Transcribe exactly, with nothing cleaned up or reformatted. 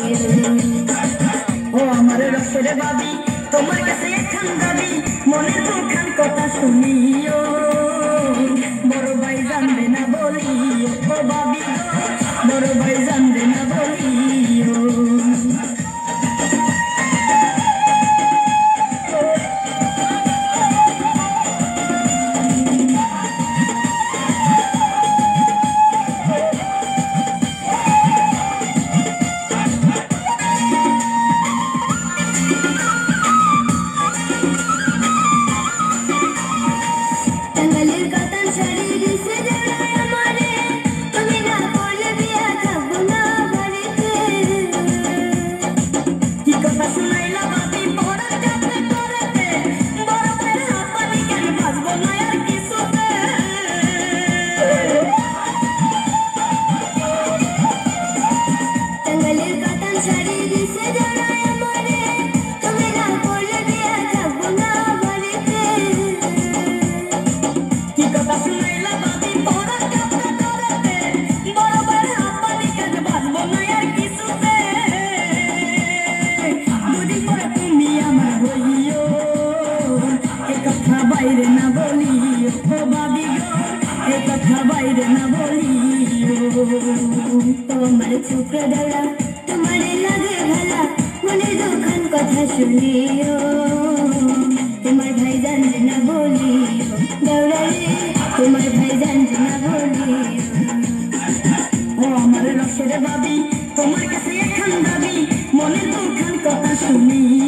ও আমার রসের বাবি তোমার কাছে এখন দাবি মনের দুখান কথা শুনিও বড় ভাই জানবে না বলিও ও বাবি বড় ভাই জানবে না বলিও বাইরে না বলিও ও বাবি গো এই কথা বাইরে না বলিও তোমার ছোকরা দাঁড়া তোমার লাগে ভালা মনে দুখান কথা শুনিও তোমার ভাই জানবে না বলিও দাঁড়া রে তোমার ভাই জানবে না বলিও ও আমার রসের বাবি তোমার কাছে এখন দাবি মনে দুখান কথা শুনিও